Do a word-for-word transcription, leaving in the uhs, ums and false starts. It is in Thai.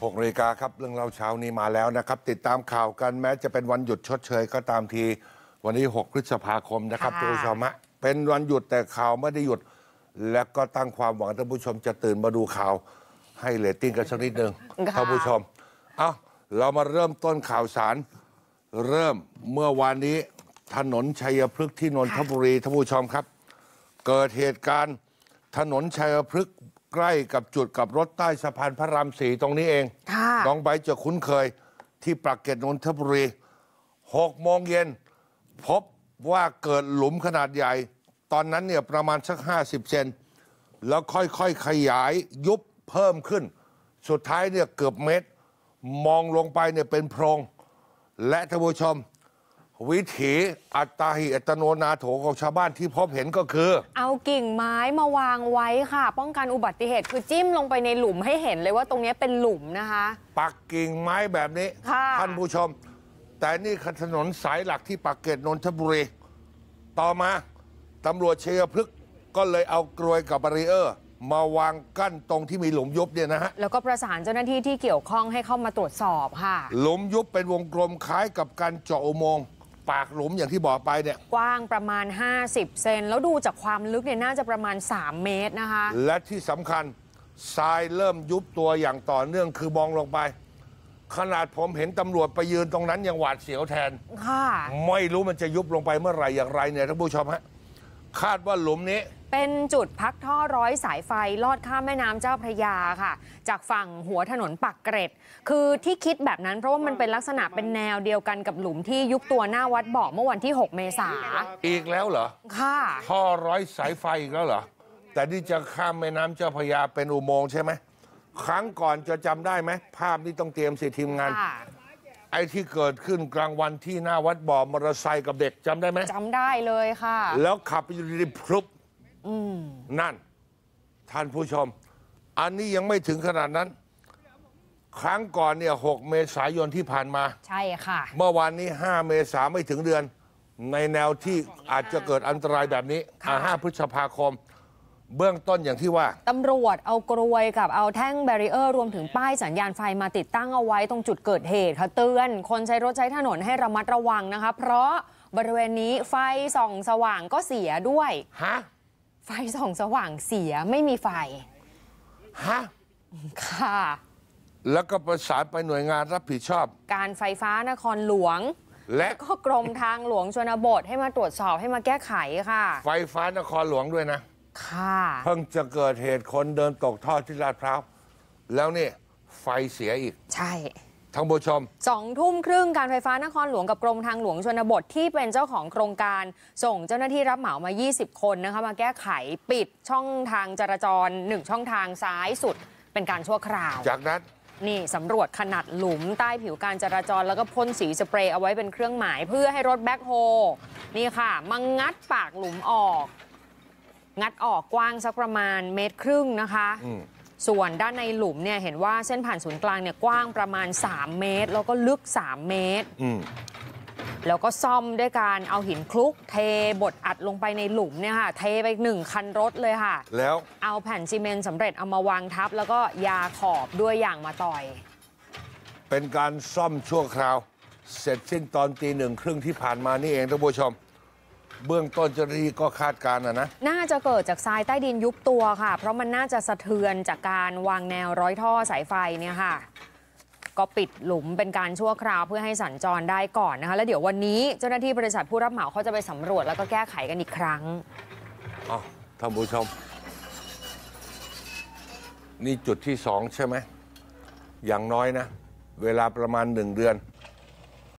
หกนาฬิกาครับเรื่องเล่าเช้านี้มาแล้วนะครับติดตามข่าวกันแม้จะเป็นวันหยุดชดเชยก็ตามทีวันนี้หกพฤษภาคมนะครับทุกผู้ชมฮะเป็นวันหยุดแต่ข่าวไม่ได้หยุดและก็ตั้งความหวังท่านผู้ชมจะตื่นมาดูข่าวให้เรตติ้งกันสักนิดหนึ่งท่านผู้ชมเอาเรามาเริ่มต้นข่าวสารเริ่มเมื่อวานนี้ถนนชัยพฤกษ์ที่นนทบุรีท่านผู้ชมครับเกิดเหตุการณ์ถนนชัยพฤกษ์ใกล้กับจุดกับรถใต้สะพานพระรามสี่ตรงนี้เองน้องใบจะคุ้นเคยที่ปากเกร็ดนนทบุรีหกโมงเย็นพบว่าเกิดหลุมขนาดใหญ่ตอนนั้นเนี่ยประมาณสักห้าสิบเซนแล้วค่อยๆขยายยุบเพิ่มขึ้นสุดท้ายเนี่ยเกือบเมตรมองลงไปเนี่ยเป็นโพรงและท่านผู้ชมวิถีอัตตาหิอัตโนนาโถของชาวบ้านที่พบเห็นก็คือเอากิ่งไม้มาวางไว้ค่ะป้องกันอุบัติเหตุคือจิ้มลงไปในหลุมให้เห็นเลยว่าตรงนี้เป็นหลุมนะคะปักกิ่งไม้แบบนี้ท่านผู้ชมแต่นี่คือถนนสายหลักที่ปากเกร็ดนนทบุรีต่อมาตำรวจชัยพฤกษ์ก็เลยเอากรวยกับบารีเออร์มาวางกั้นตรงที่มีหลุมยุบเนี่ยนะฮะแล้วก็ประสานเจ้าหน้าที่ที่เกี่ยวข้องให้เข้ามาตรวจสอบค่ะหลุมยุบเป็นวงกลมคล้ายกับการเจาะอุโมงค์ปากหลุมอย่างที่บอกไปเนี่ยกว้างประมาณห้าสิบเซนแล้วดูจากความลึกเนี่ยน่าจะประมาณสามเมตรนะคะและที่สำคัญทรายเริ่มยุบตัวอย่างต่อเนื่องคือมองลงไปขนาดผมเห็นตำรวจไปยืนตรงนั้นยังหวาดเสียวแทนค่ะไม่รู้มันจะยุบลงไปเมื่อไหร่อย่างไรเนี่ยท่านผู้ชมฮะคาดว่าหลุมนี้เป็นจุดพักท่อร้อยสายไฟลอดข้ามแม่น้ำเจ้าพระยาค่ะจากฝั่งหัวถนนปากเกร็ดคือที่คิดแบบนั้นเพราะว่ามันเป็นลักษณะเป็นแนวเดียวกันกับหลุมที่ยุบตัวหน้าวัดบ่อเมื่อวันที่หกเมษายนอีกแล้วเหรอค่ะท่อร้อยสายไฟอีกแล้วเหรอแต่นี่จะข้ามแม่น้ำเจ้าพระยาเป็นอุโมงค์ใช่ไหมครั้งก่อนจะจำได้ไหมภาพนี้ต้องเตรียมสิทีมงานไอ้ที่เกิดขึ้นกลางวันที่หน้าวัดบ่อมอเตอร์ไซค์กับเด็กจำได้ไหมจำได้เลยค่ะแล้วขับไปอยู่ดีๆพลุบนั่นท่านผู้ชมอันนี้ยังไม่ถึงขนาดนั้นครั้งก่อนเนี่ยหกเมษายนที่ผ่านมาใช่ค่ะเมื่อวานนี้ห้าเมษายนไม่ถึงเดือนในแนวที่อาจจะเกิดอันตรายแบบนี้ห้าพฤษภาคมเบื้องต้นอย่างที่ว่าตำรวจเอากรวยกับเอาแท่งแบรีเออร์รวมถึงป้ายสัญญาณไฟมาติดตั้งเอาไว้ตรงจุดเกิดเหตุค่ะเตือนคนใช้รถใช้ถนนให้ระมัดระวังนะคะเพราะบริเวณนี้ไฟส่องสว่างก็เสียด้วยฮะไฟส่องสว่างเสียไม่มีไฟฮะค่ะแล้วก็ประสานไปหน่วยงานรับผิดชอบการไฟฟ้านครหลวงและก็กรมทางหลวงชนบทให้มาตรวจสอบให้มาแก้ไขค่ะไฟฟ้านครหลวงด้วยนะค่ะเพิ่งจะเกิดเหตุคนเดินตกท่อที่ลาดพร้าวแล้วนี่ไฟเสียอีกใช่ท่านผู้ชมสองทุ่มครึ่งการไฟฟ้านครหลวงกับกรมทางหลวงชนบทที่เป็นเจ้าของโครงการส่งเจ้าหน้าที่รับเหมามายี่สิบคนนะคะมาแก้ไขปิดช่องทางจราจรหนึ่งช่องทางซ้ายสุดเป็นการชั่วคราวจากนั้นนี่สำรวจขนาดหลุมใต้ผิวการจราจรแล้วก็พ่นสีสเปรย์เอาไว้เป็นเครื่องหมายเพื่อให้รถแบ็คโฮนี่ค่ะมางัดปากหลุมออกงัดออกกว้างสักประมาณเมตรครึ่งนะคะส่วนด้านในหลุมเนี่ยเห็นว่าเส้นผ่านศูนย์กลางเนี่ยกว้างประมาณสามเมตรแล้วก็ลึกสามเมตรแล้วก็ซ่อมด้วยการเอาหินคลุกเทบดอัดลงไปในหลุมเนี่ยค่ะเทไปหนึ่งคันรถเลยค่ะแล้วเอาแผ่นซีเมนต์สำเร็จเอามาวางทับแล้วก็ยาขอบด้วยยางมะตอยเป็นการซ่อมชั่วคราวเสร็จสิ้นตอนตีหนึ่งครึ่งที่ผ่านมานี่เองท่านผู้ชมเบื้องต้นเจ้าหน้าที่ก็คาดการณ์นะน่าจะเกิดจากทรายใต้ดินยุบตัวค่ะเพราะมันน่าจะสะเทือนจากการวางแนวร้อยท่อสายไฟเนี่ยค่ะก็ปิดหลุมเป็นการชั่วคราวเพื่อให้สัญจรได้ก่อนนะคะแล้วเดี๋ยววันนี้เจ้าหน้าที่บริษัทผู้รับเหมาเขาจะไปสำรวจแล้วก็แก้ไขกันอีกครั้งอ๋อท่านผู้ชมนี่จุดที่สองใช่ไหมอย่างน้อยนะเวลาประมาณหนึ่งเดือน